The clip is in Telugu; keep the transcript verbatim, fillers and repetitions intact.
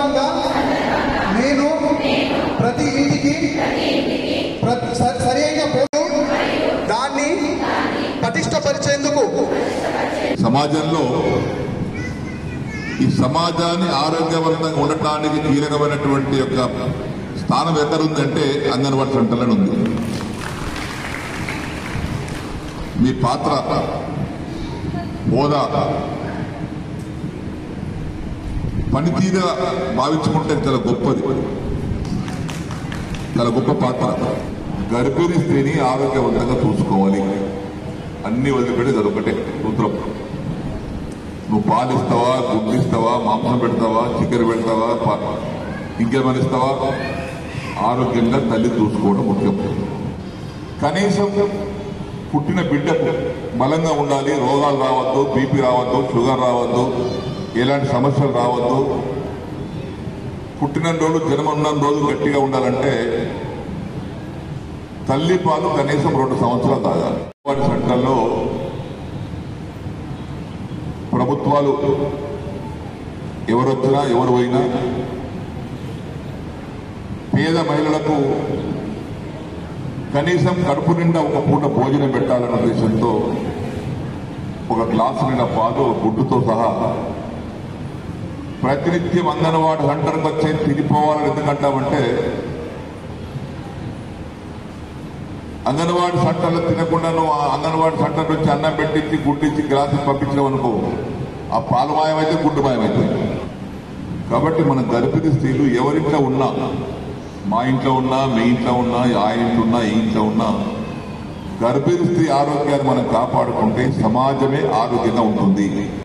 సందర్భంగా నేను ప్రతి ఇంటికి సరైన దాన్ని పటిష్టపరిచేందుకు సమాజంలో ఈ సమాజాన్ని ఆరోగ్యవంతంగా ఉండటానికి కీలకమైనటువంటి యొక్క స్థానం ఎక్కడుందంటే అంగన్వాడీ సెంటర్లను ఉంది. మీ పాత్ర హోదా పనితీరుగా భావించుకుంటే చాలా గొప్పది, చాలా గొప్ప పాత్ర. గర్భిణీ స్త్రీని ఆరోగ్యవంతంగా చూసుకోవాలి. అన్ని వదిలిపెట్టేది అదొకటే సూత్రం. నువ్వు పాలిస్తావా, గుడ్డిస్తావా, మాంసం పెడతావా, చికెన్ పెడతావా, ఇంకేమైనా ఇస్తావా, ఆరోగ్యంగా తల్లి చూసుకోవడం ముఖ్యం. కనీసం పుట్టిన బిడ్డకు బలంగా ఉండాలి, రోగాలు రావద్దు, బీపీ రావద్దు, షుగర్ రావద్దు, ఎలాంటి సమస్యలు రావద్దు. పుట్టిన రోజు జన్మ ఉన్న రోజు గట్టిగా ఉండాలంటే తల్లి పాలు కనీసం రెండు సంవత్సరాలు తాగాలి. వాటి సెంటర్లో ప్రభుత్వాలు ఎవరొచ్చినా ఎవరు పోయినా పేద మహిళలకు కనీసం కడుపు నిండా ఒక పూట భోజనం పెట్టాలన్న ఉద్దేశంతో ఒక గ్లాసు నిండా పాలు గుడ్డుతో సహా ప్రతినిత్యం అంగన్వాడీ సెంటర్కి వచ్చే తిరిగిపోవాలని ఎందుకంటామంటే అంగన్వాడీ సెంటర్లో తినకుండా నువ్వు అంగన్వాడీ సెంటర్ నుంచి అన్నం పెట్టించి గుడ్డిచ్చి గ్లాసు పంపించడం అనుకో, ఆ పాలు మాయమైతే గుడ్డు మాయమైతే. కాబట్టి మన గర్భిణీ స్త్రీలు ఎవరింట్లో ఉన్నా, మా ఇంట్లో ఉన్నా, మీ ఇంట్లో ఉన్నా, ఆ ఇంట్లో ఉన్నా, ఈ ఇంట్లో ఉన్నా, గర్భిణీ స్త్రీ ఆరోగ్యాన్ని మనం కాపాడుకుంటే సమాజమే ఆరోగ్యంగా ఉంటుంది.